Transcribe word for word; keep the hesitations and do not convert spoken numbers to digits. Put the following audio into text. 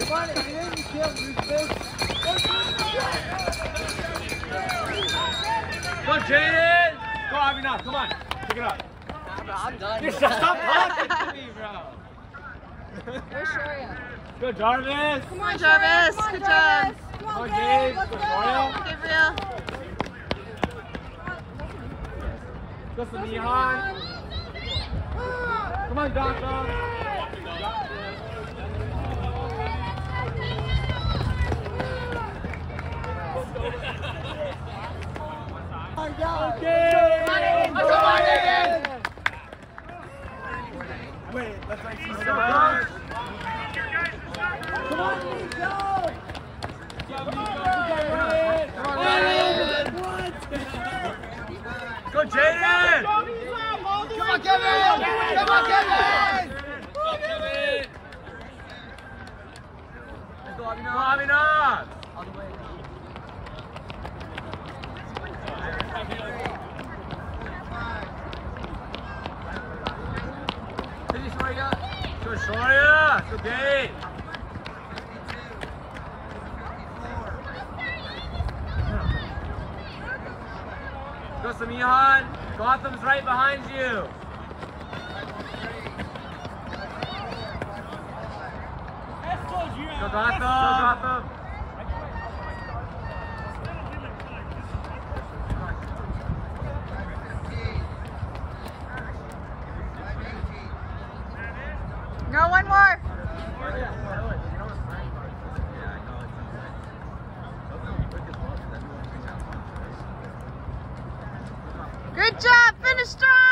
Go, Jaden! Go, Avina, come on. Pick it up. I'm done. Stop talking to me, bro. Go, Shoria. Go, Jarvis. Come on, Jarvis. Come on, Good Jarvis. job. Come Come on, on, Gabe. Gabe. Let's Go, go. Mario. Gabriel. Go, Samihan. Come on, Gatos. Okay. Come on, David. Wait, let's like see some. Come on, Nico. Go, Jaden! Come on, Kevin! Come on, Kevin! Go, Kevin! Go, Avina! All the way. Finish, Shoria! Go, Shoria! Go, Gabe! Go, Samihan! Gotham's right behind you! Go, Gotham! Go, Gotham! Go, one more. Good job. Finish strong.